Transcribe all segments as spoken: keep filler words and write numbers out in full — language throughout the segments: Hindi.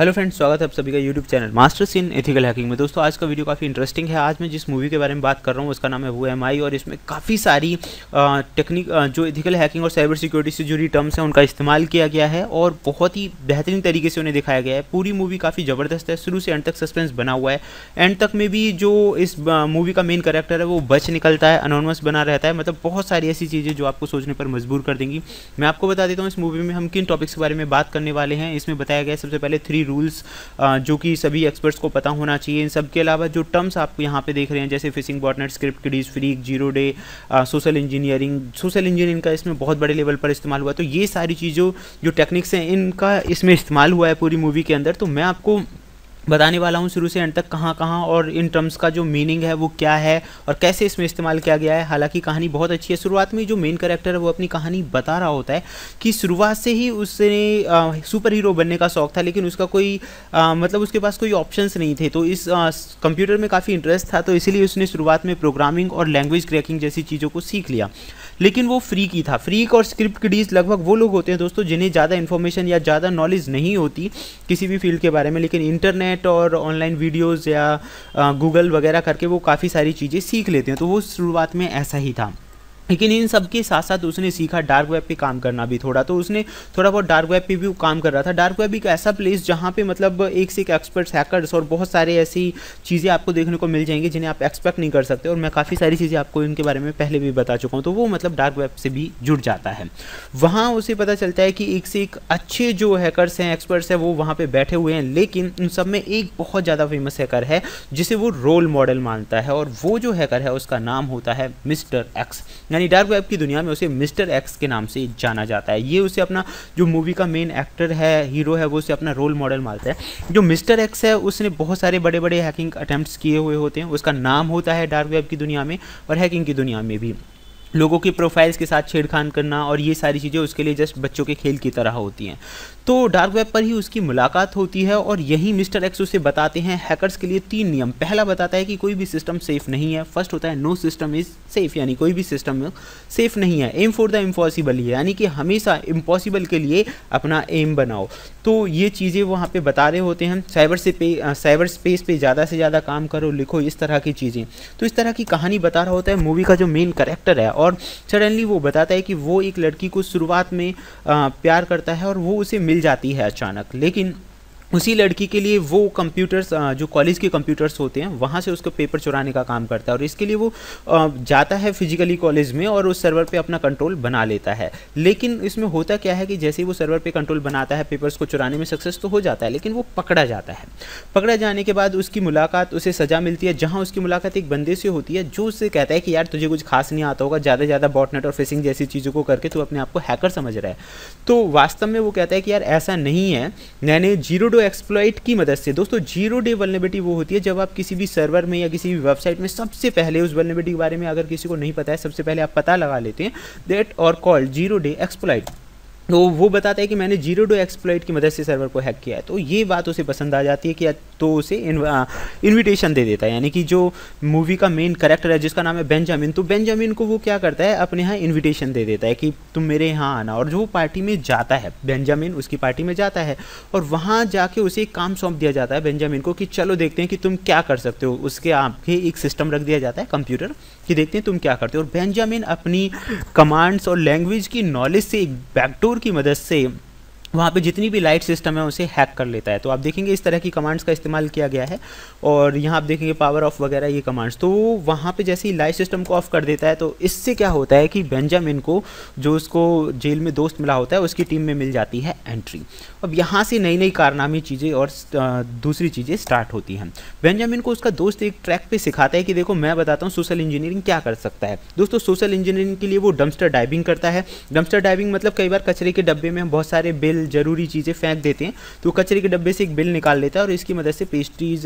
हेलो फ्रेंड्स, स्वागत है आप सभी का YouTube channel masters in ethical hacking में। दोस्तों आज का वीडियो काफ़ी इंटरेस्टिंग है। आज मैं जिस मूवी के बारे में बात कर रहा हूँ उसका नाम है वो एम आई, और इसमें काफ़ी सारी टेक्निक जो एथिकल हैकिंग और साइबर सिक्योरिटी से जुड़ी टर्म्स हैं उनका इस्तेमाल किया गया है और बहुत ही बेहतरीन तरीके से उन्हें दिखाया गया है। पूरी मूवी काफ़ी ज़बरदस्त है, शुरू से एंड तक सस्पेंस बना हुआ है। एंड तक में भी जो इस मूवी का मेन कैरेक्टर है वो बच निकलता है, अनोनमस बना रहता है। मतलब बहुत सारी ऐसी चीज़ें जो आपको सोचने पर मजबूर कर देंगी। मैं आपको बता देता हूँ इस मूवी में हम किन टॉपिक्स के बारे में बात करने वाले हैं। इसमें बताया गया है सबसे पहले थ्री रूल्स जो कि सभी एक्सपर्ट्स को पता होना चाहिए। इन सब के अलावा जो टर्म्स आप यहाँ पे देख रहे हैं जैसे phishing, botnet, script kiddies, phreak, zero day, social engineering social engineering का इसमें बहुत बड़े लेवल पर इस्तेमाल हुआ है। तो ये सारी चीज़ों जो टेक्निक्स हैं इनका इसमें इस्तेमाल हुआ है पूरी मूवी के अंदर। तो मैं आपको बताने वाला हूँ शुरू से एंड तक कहाँ कहाँ और इन टर्म्स का जो मीनिंग है वो क्या है और कैसे इसमें इस्तेमाल किया गया है। हालांकि कहानी बहुत अच्छी है। शुरुआत में जो मेन कैरेक्टर है वो अपनी कहानी बता रहा होता है कि शुरुआत से ही उसने सुपर हीरो बनने का शौक था, लेकिन उसका कोई आ, मतलब उसके पास कोई ऑप्शंस नहीं थे। तो इस कंप्यूटर में काफ़ी इंटरेस्ट था, तो इसीलिए उसने शुरुआत में प्रोग्रामिंग और लैंग्वेज क्रैकिंग जैसी चीज़ों को सीख लिया। लेकिन वो फ्रीक ही था। फ्रीक और स्क्रिप्ट किडीज लगभग वो लोग होते हैं दोस्तों जिन्हें ज़्यादा इन्फॉर्मेशन या ज़्यादा नॉलेज नहीं होती किसी भी फील्ड के बारे में, लेकिन इंटरनेट और ऑनलाइन वीडियोस या गूगल वगैरह करके वो काफ़ी सारी चीज़ें सीख लेते हैं। तो वो शुरुआत में ऐसा ही था। लेकिन इन सब के साथ साथ उसने सीखा डार्क वेब पे काम करना भी थोड़ा। तो उसने थोड़ा बहुत डार्क वेब पे भी काम कर रहा था। डार्क वेब एक ऐसा प्लेस जहाँ पे मतलब एक से एक एक्सपर्ट्स, हैकर्स और बहुत सारे ऐसी चीज़ें आपको देखने को मिल जाएंगी जिन्हें आप एक्सपेक्ट नहीं कर सकते। और मैं काफ़ी सारी चीज़ें आपको इनके बारे में पहले भी बता चुका हूँ। तो वो मतलब डार्क वेब से भी जुड़ जाता है। वहाँ उसे पता चलता है कि एक से एक अच्छे जो हैकर्स हैं, एक्सपर्ट्स हैं, वो वहाँ पर बैठे हुए हैं। लेकिन उन सब में एक बहुत ज़्यादा फेमस हैकर है जिसे वो रोल मॉडल मानता है, और वो जो हैकर है उसका नाम होता है मिस्टर एक्स। यानी डार्क वेब की दुनिया में उसे मिस्टर एक्स के नाम से जाना जाता है। ये उसे अपना जो मूवी का मेन एक्टर है, हीरो है, वो उसे अपना रोल मॉडल मानता है। जो मिस्टर एक्स है उसने बहुत सारे बड़े बड़े हैकिंग अटेम्प्ट्स किए हुए होते हैं। उसका नाम होता है डार्क वेब की दुनिया में और हैकिंग की दुनिया में भी लोगों की प्रोफाइल्स के साथ छेड़खान करना और ये सारी चीज़ें उसके लिए जस्ट बच्चों के खेल की तरह होती हैं। तो डार्क वेब पर ही उसकी मुलाकात होती है और यही मिस्टर एक्स उसे बताते हैं हैकर्स के लिए तीन नियम। पहला बताता है कि कोई भी सिस्टम सेफ नहीं है। फर्स्ट होता है नो सिस्टम इज सेफ, यानी कोई भी सिस्टम सेफ नहीं है। एम फॉर द इम्पॉसिबल, यानी कि हमेशा इम्पॉसिबल के लिए अपना एम बनाओ। तो ये चीज़ें वहाँ पे बता रहे होते हैं। साइबर से पे साइबर स्पेस पे ज़्यादा से ज़्यादा काम करो, लिखो, इस तरह की चीज़ें। तो इस तरह की कहानी बता रहा होता है मूवी का जो मेन कैरेक्टर है। और सडनली वो बताता है कि वो एक लड़की को शुरुआत में आ, प्यार करता है और वो उसे मिल जाती है अचानक। लेकिन उसी लड़की के लिए वो कंप्यूटर्स, जो कॉलेज के कंप्यूटर्स होते हैं, वहाँ से उसको पेपर चुराने का काम करता है। और इसके लिए वो जाता है फिजिकली कॉलेज में और उस सर्वर पे अपना कंट्रोल बना लेता है। लेकिन इसमें होता क्या है कि जैसे ही वो सर्वर पे कंट्रोल बनाता है, पेपर्स को चुराने में सक्सेस तो हो जाता है, लेकिन वो पकड़ा जाता है। पकड़ा जाने के बाद उसकी मुलाकात, उसे सज़ा मिलती है, जहाँ उसकी मुलाकात एक बंदे से होती है जो उससे कहता है कि यार तुझे कुछ खास नहीं आता होगा, ज़्यादा ज़्यादा बॉटनेट और फिशिंग जैसी चीज़ों को करके तू अपने आप को हैकर समझ रहा है। तो वास्तव में वो कहता है कि यार ऐसा नहीं है, मैंने जीरो डे एक्सप्लॉइट की मदद से। दोस्तों जीरो डे वल्नरेबिलिटी वो होती है जब आप किसी भी सर्वर में या किसी भी वेबसाइट में सबसे पहले उस वल्नरेबिलिटी के बारे में अगर किसी को नहीं पता है, सबसे पहले आप पता लगा लेते हैं, दैट और कॉल्ड जीरो डे एक्सप्लॉइट। तो वो बताता है कि मैंने जीरो डे एक्सप्लॉइट की मदद से सर्वर को हैक किया है। तो ये बात उसे पसंद आ जाती है कि तो उसे इनविटेशन दे देता है। यानी कि जो मूवी का मेन कैरेक्टर है जिसका नाम है बेंजामिन, तो बेंजामिन को वो क्या करता है, अपने यहाँ इनविटेशन दे देता है कि तुम मेरे यहाँ आना। और जो वो पार्टी में जाता है, बेंजामिन उसकी पार्टी में जाता है और वहाँ जाके उसे एक काम सौंप दिया जाता है बेंजामिन को कि चलो देखते हैं कि तुम क्या कर सकते हो। उसके आगे एक सिस्टम रख दिया जाता है, कंप्यूटर, कि देखते हैं तुम क्या करते हो। और बेंजामिन अपनी कमांड्स और लैंग्वेज की नॉलेज से एक बैकडोर की मदद से वहाँ पे जितनी भी लाइट सिस्टम है उसे हैक कर लेता है। तो आप देखेंगे इस तरह की कमांड्स का इस्तेमाल किया गया है। और यहाँ आप देखेंगे पावर ऑफ वगैरह ये कमांड्स। तो वहाँ पे जैसे ही लाइट सिस्टम को ऑफ कर देता है तो इससे क्या होता है कि बेंजामिन को, जो उसको जेल में दोस्त मिला होता है, उसकी टीम में मिल जाती है एंट्री। अब यहाँ से नई नई कारनामी चीज़ें और दूसरी चीज़ें स्टार्ट होती हैं। बेंजामिन को उसका दोस्त एक ट्रैक पे सिखाता है कि देखो मैं बताता हूँ सोशल इंजीनियरिंग क्या कर सकता है। दोस्तों सोशल इंजीनियरिंग के लिए वो डंपस्टर डाइविंग करता है। डंपस्टर डाइविंग मतलब कई बार कचरे के डब्बे में बहुत सारे बिल, जरूरी चीज़ें फेंक देते हैं, तो कचरे के डब्बे से एक बिल निकाल लेता है और इसकी मदद से पेस्ट्रीज,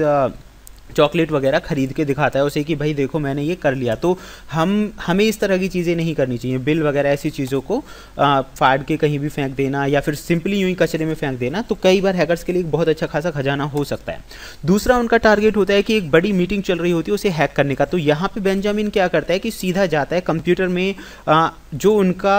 चॉकलेट वगैरह खरीद के दिखाता है उसे कि भाई देखो मैंने ये कर लिया। तो हम हमें इस तरह की चीज़ें नहीं करनी चाहिए। बिल वगैरह ऐसी चीज़ों को आ, फाड़ के कहीं भी फेंक देना या फिर सिंपली यूँ ही कचरे में फेंक देना, तो कई बार हैकर्स के लिए एक बहुत अच्छा खासा खजाना हो सकता है। दूसरा उनका टारगेट होता है कि एक बड़ी मीटिंग चल रही होती है उसे हैक करने का। तो यहाँ पर बेंजामिन क्या करता है कि सीधा जाता है कंप्यूटर में, आ, जो उनका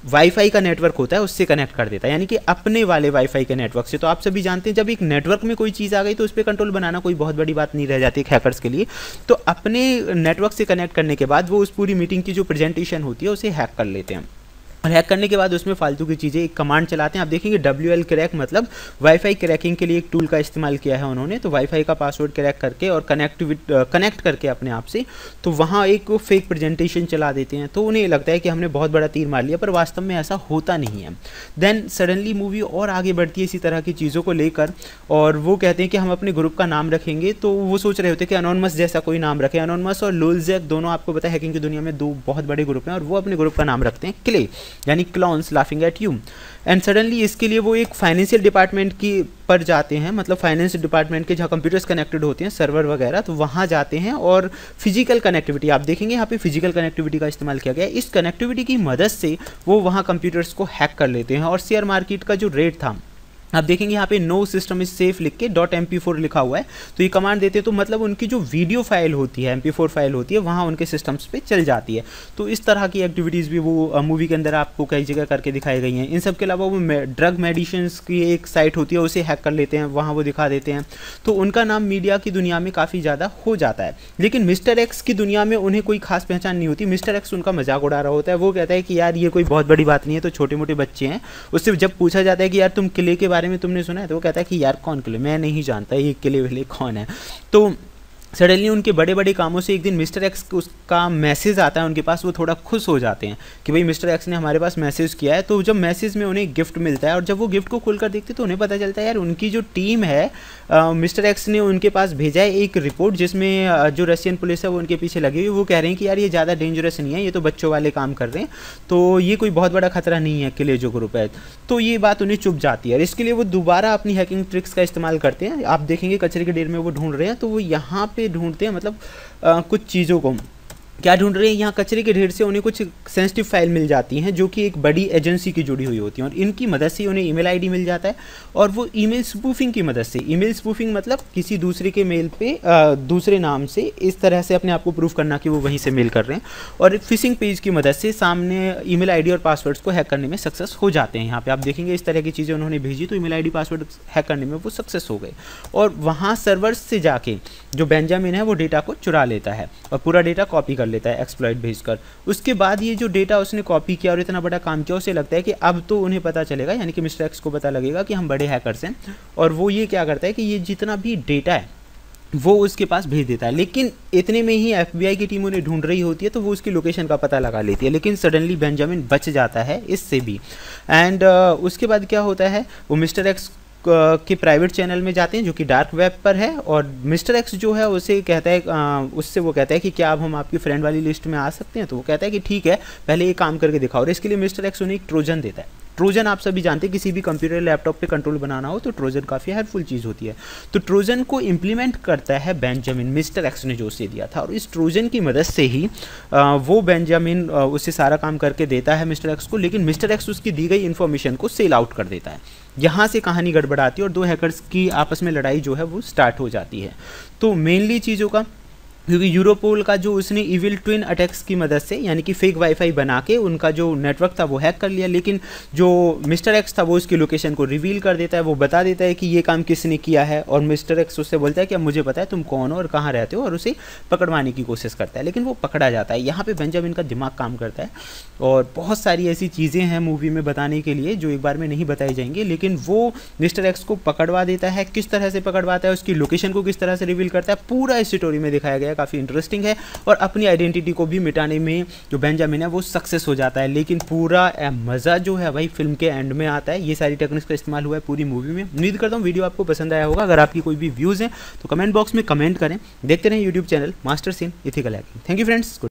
वाईफाई का नेटवर्क होता है उससे कनेक्ट कर देता है, यानी कि अपने वाले वाईफाई के नेटवर्क से। तो आप सभी जानते हैं जब एक नेटवर्क में कोई चीज़ आ गई तो उस पर कंट्रोल बनाना कोई बहुत बड़ी बात नहीं रह जाती है हैकर्स के लिए। तो अपने नेटवर्क से कनेक्ट करने के बाद वो उस पूरी मीटिंग की जो प्रेजेंटेशन होती है उसे हैक कर लेते हैं, और हैक करने के बाद उसमें फालतू की चीज़ें एक कमांड चलाते हैं। आप देखेंगे डब्ल्यू एल क्रैक मतलब वाईफाई क्रैकिंग के लिए एक टूल का इस्तेमाल किया है उन्होंने। तो वाईफाई का पासवर्ड क्रैक करके और कनेक्टिविट कनेक्ट करके अपने आप से, तो वहाँ एक फेक प्रेजेंटेशन चला देते हैं। तो उन्हें लगता है कि हमने बहुत बड़ा तीर मार लिया, पर वास्तव में ऐसा होता नहीं है। देन सडनली मूवी और आगे बढ़ती है इसी तरह की चीज़ों को लेकर, और वो कहते हैं कि हम अपने ग्रुप का नाम रखेंगे। तो वो सोच रहे होते हैं कि अनोनमस जैसा कोई नाम रखें। अनोनमस और लोलजैक दोनों आपको पता है हैकिंग की दुनिया में दो बहुत बड़े ग्रुप हैं, और वो अपने ग्रुप का नाम रखते हैं क्ले, यानी clowns laughing at you. And suddenly इसके लिए वो एक फाइनेंशियल डिपार्टमेंट की पर जाते हैं, मतलब फाइनेंस डिपार्टमेंट के जहाँ कंप्यूटर्स कनेक्टेड होते हैं, सर्वर वगैरह, तो वहाँ जाते हैं। और फिजिकल कनेक्टिविटी आप देखेंगे यहाँ पे फिजिकल कनेक्टिविटी का इस्तेमाल किया गया है। इस कनेक्टिविटी की मदद से वो वहाँ कंप्यूटर्स को हैक कर लेते हैं। और शेयर मार्केट का जो रेट था आप देखेंगे यहाँ पे नो सिस्टम इज सेफ लिख के डॉट एम पी फोर लिखा हुआ है। तो ये कमांड देते हैं तो मतलब उनकी जो वीडियो फाइल होती है, एम पी फोर फाइल होती है, वहाँ उनके सिस्टम्स पे चल जाती है। तो इस तरह की एक्टिविटीज़ भी वो मूवी के अंदर आपको कई जगह करके दिखाई गई हैं। इन सब के अलावा वो ड्रग मेडिसिन्स की एक साइट होती है उसे हैक कर लेते हैं, वहाँ वो दिखा देते हैं। तो उनका नाम मीडिया की दुनिया में काफ़ी ज़्यादा हो जाता है। लेकिन मिस्टर एक्स की दुनिया में उन्हें कोई खास पहचान नहीं होती। मिस्टर एक्स उनका मजाक उड़ा रहा होता है। वो कहता है कि यार ये कोई बहुत बड़ी बात नहीं है, तो छोटे मोटे बच्चे हैं। उससे जब पूछा जाता है कि यार तुम किले के बारे में तुमने सुना है, तो कहता है कि यार कौन किले, मैं नहीं जानता ये किले विले कौन है। तो सडनली उनके बड़े बड़े कामों से एक दिन मिस्टर एक्स उसका मैसेज आता है उनके पास। वो थोड़ा खुश हो जाते हैं कि भाई मिस्टर एक्स ने हमारे पास मैसेज किया है। तो जब मैसेज में उन्हें गिफ्ट मिलता है, और जब वो गिफ्ट को खोलकर देखते तो उन्हें पता चलता है यार उनकी जो टीम है, आ, मिस्टर एक्स ने उनके पास भेजा है एक रिपोर्ट जिसमें आ, जो रशियन पुलिस है वो उनके पीछे लगी हुई। वो कह रहे हैं कि यार ये ज़्यादा डेंजरस नहीं है, ये तो बच्चों वाले काम कर रहे हैं, तो ये कोई बहुत बड़ा खतरा नहीं है किले जो ग्रुप है। तो ये बात उन्हें चुप जाती है, और इसके लिए वो दोबारा अपनी हैकिंग ट्रिक्स का इस्तेमाल करते हैं। आप देखेंगे कचरे के ढेर में वो ढूंढ रहे हैं, तो वो यहाँ पे ढूंढते हैं, मतलब आ, कुछ चीज़ों को क्या ढूंढ रहे हैं, यहाँ कचरे के ढेर से उन्हें कुछ सेंसिटिव फाइल मिल जाती हैं जो कि एक बड़ी एजेंसी की जुड़ी हुई होती हैं, और इनकी मदद से उन्हें ईमेल आईडी मिल जाता है। और वो ईमेल स्पूफिंग की मदद से, ईमेल स्पूफिंग मतलब किसी दूसरे के मेल पे आ, दूसरे नाम से इस तरह से अपने आप को प्रूफ करना कि वो वहीं से मेल कर रहे हैं, और एक फिशिंग पेज की मदद से सामने ईमेल आईडी और पासवर्ड्स को हैक करने में सक्सेस हो जाते हैं। यहाँ पे आप देखेंगे इस तरह की चीज़ें उन्होंने भेजी, तो ईमेल आईडी पासवर्ड हैक करने में वो सक्सेस हो गए। और वहाँ सर्वर्स से जाके जो बेंजामिन है वो डेटा को चुरा लेता है और पूरा डेटा कॉपी कर लेता है एक्सप्लॉइट भेजकर। उसके बाद ये जो डेटा उसने कॉपी किया और इतना बड़ा काम किया, उसे लगता है कि अब तो उन्हें पता चलेगा, यानी कि मिस्टर एक्स को पता लगेगा कि हम बड़े हैकर्स हैं। और वो ये क्या करता है कि ये जितना भी डेटा है वो उसके पास भेज देता है। लेकिन इतने में ही एफबीआई की टीम उन्हें ढूंढ रही होती है, तो वो उसकी लोकेशन का पता लगा लेती है। लेकिन सडनली बेंजामिन बच जाता है इससे भी। एंड uh, उसके बाद क्या होता है, वो मिस्टर एक्स के प्राइवेट चैनल में जाते हैं जो कि डार्क वेब पर है, और मिस्टर एक्स जो है उसे कहता है आ, उससे वो कहता है कि क्या अब हम आपकी फ्रेंड वाली लिस्ट में आ सकते हैं। तो वो कहता है कि ठीक है, पहले ये काम करके दिखाओ। और इसके लिए मिस्टर एक्स उन्हें एक ट्रोजन देता है। ट्रोजन आप सभी जानते हैं, किसी भी कंप्यूटर लैपटॉप पे कंट्रोल बनाना हो तो ट्रोजन काफ़ी हेल्पफुल चीज़ होती है। तो ट्रोजन को इम्प्लीमेंट करता है बेंजामिन, मिस्टर एक्स ने जो उसे दिया था, और इस ट्रोजन की मदद से ही आ, वो बेंजामिन उसे सारा काम करके देता है मिस्टर एक्स को। लेकिन मिस्टर एक्स उसकी दी गई इन्फॉर्मेशन को सेल आउट कर देता है। यहाँ से कहानी गड़बड़ाती है और दो हैकर्स की आपस में लड़ाई जो है वो स्टार्ट हो जाती है। तो मेनली चीज़ों का, क्योंकि यूरोपोल का जो उसने इविल ट्विन अटैक्स की मदद से, यानी कि फेक वाईफाई बना के उनका जो नेटवर्क था वो हैक कर लिया। लेकिन जो मिस्टर एक्स था वो उसकी लोकेशन को रिवील कर देता है, वो बता देता है कि ये काम किसने किया है। और मिस्टर एक्स उससे बोलता है कि अब मुझे पता है तुम कौन हो और कहाँ रहते हो, और उसे पकड़वाने की कोशिश करता है। लेकिन वो पकड़ा जाता है। यहाँ पे बेंजामिन का दिमाग काम करता है, और बहुत सारी ऐसी चीज़ें हैं मूवी में बताने के लिए जो एक बार में नहीं बताई जाएंगी। लेकिन वो मिस्टर एक्स को पकड़वा देता है। किस तरह से पकड़वाता है, उसकी लोकेशन को किस तरह से रिवील करता है, पूरा इस स्टोरी में दिखाया गया है। काफ़ी इंटरेस्टिंग है, और अपनी आइडेंटिटी को भी मिटाने में जो बेंजामिन है वो सक्सेस हो जाता है। लेकिन पूरा मज़ा जो है भाई फिल्म के एंड में आता है। ये सारी टेक्निक्स का इस्तेमाल हुआ है पूरी मूवी में। उम्मीद करता हूँ वीडियो आपको पसंद आया होगा। अगर आपकी कोई भी व्यूज़ हैं तो कमेंट बॉक्स में कमेंट करें। देखते रहें YouTube channel masters in ethical hacking. Thank you friends.